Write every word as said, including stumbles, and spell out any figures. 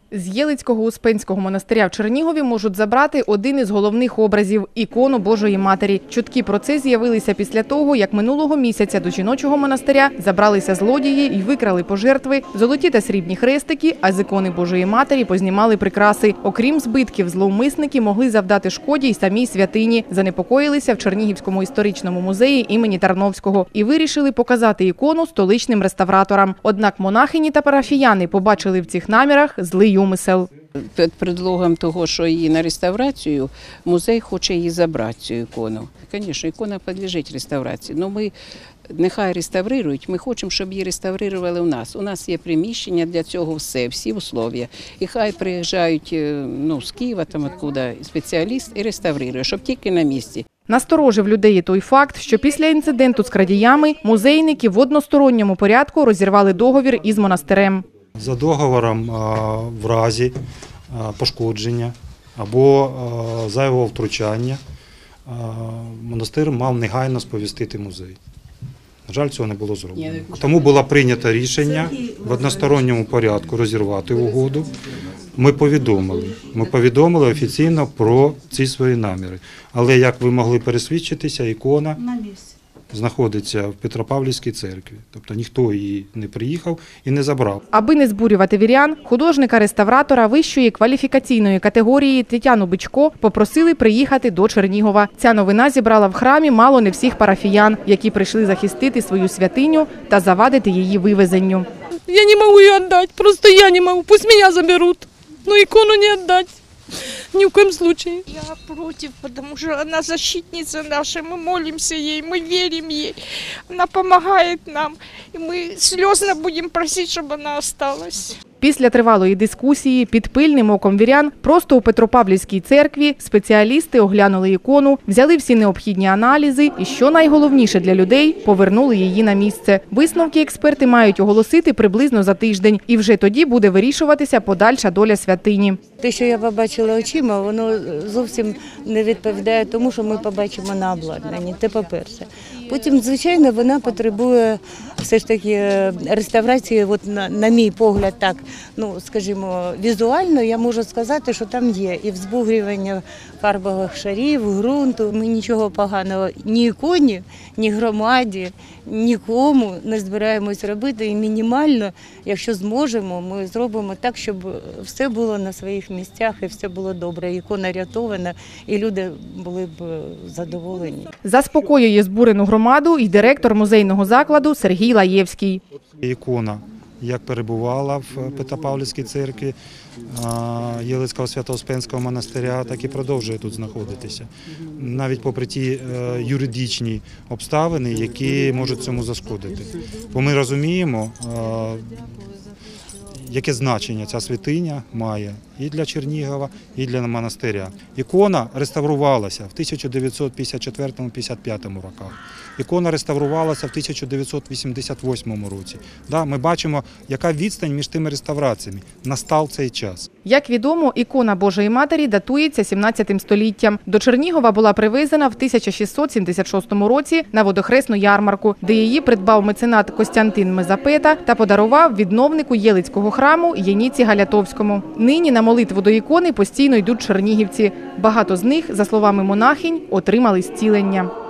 З Єлицького Успенського монастиря в Чернігові можуть забрати один із головних образів – ікону Божої Матері. Чутки про це з'явилися після того, як минулого місяця до жіночого монастиря забралися злодії і викрали пожертви, золоті та срібні хрестики, а з ікони Божої Матері познімали прикраси. Окрім збитків, зловмисники могли завдати шкоді й самій святині. Занепокоїлися в Чернігівському історичному музеї імені Тарновського і вирішили показати ікону столичним реставраторам. Однак монахині та парафіяни побачили в цих намірах злий умисел. Під предлогом того, що її на реставрацію, музей хоче її забрати, цю ікону. Звісно, ікона підлежить реставрації, але ми нехай реставрують, ми хочемо, щоб її реставрували у нас. У нас є приміщення для цього все, всі условия. І хай приїжджають ну, з Києва, там откуда спеціаліст і реставрує, щоб тільки на місці. Насторожив людей і той факт, що після інциденту з крадіями музейники в односторонньому порядку розірвали договір із монастирем. За договором в разі пошкодження або зайвого втручання монастир мав негайно сповістити музей. На жаль, цього не було зроблено. Тому було прийнято рішення в односторонньому порядку розірвати угоду. Ми повідомили, ми повідомили офіційно про ці свої наміри. Але, як ви могли пересвідчитися, ікона знаходиться в Петропавлівській церкві. Тобто ніхто її не приїхав і не забрав. Аби не збурювати вірян, художника-реставратора вищої кваліфікаційної категорії Тетяну Бичко попросили приїхати до Чернігова. Ця новина зібрала в храмі мало не всіх парафіян, які прийшли захистити свою святиню та завадити її вивезенню. Я не можу її віддати, просто я не можу, пусть мене заберуть, але икону не віддати. Ни в коем случае. Я против, потому что она защитница наша, мы молимся ей, мы верим ей, она помогает нам, и мы слезно будем просить, чтобы она осталась. Після тривалої дискусії під пильним оком вірян просто у Петропавлівській церкві спеціалісти оглянули ікону, взяли всі необхідні аналізи і, що найголовніше для людей, повернули її на місце. Висновки експерти мають оголосити приблизно за тиждень, і вже тоді буде вирішуватися подальша доля святині. Те, що я побачила очима, воно зовсім не відповідає тому, що ми побачимо на обладнанні. Це по-перше. Потім, звичайно, вона потребує все ж таки реставрації, от на, на мій погляд, так, ну, скажімо, візуально я можу сказати, що там є і взбугрювання фарбових шарів, ґрунту. Ми нічого поганого ні іконі, ні громаді, нікому не збираємось робити. І мінімально, якщо зможемо, ми зробимо так, щоб все було на своїх місцях і все було добре. Ікона рятована, і люди були б задоволені. Заспокоює збурену громаду і директор музейного закладу Сергій Лаєвський. Ікона як перебувала в Петропавлівській церкві Єлицького Свято-Успенського монастиря, так і продовжує тут знаходитися. Навіть попри ті юридичні обставини, які можуть цьому зашкодити. Бо ми розуміємо, яке значення ця святиня має і для Чернігова, і для монастиря. Ікона реставрувалася в тисяча дев'ятсот п'ятдесят четвертому — п'ятдесят п'ятому роках. Ікона реставрувалася в тисяча дев'ятсот вісімдесят восьмому році. Ми бачимо, яка відстань між тими реставраціями. Настав цей час. Як відомо, ікона Божої Матері датується сімнадцятим століттям. До Чернігова була привезена в тисяча шістсот сімдесят шостому році на водохресну ярмарку, де її придбав меценат Костянтин Мезапета та подарував відновнику Єлицького храму Яніці Галятовському. Нині на молитву до ікони постійно йдуть чернігівці. Багато з них, за словами монахинь, отримали зцілення.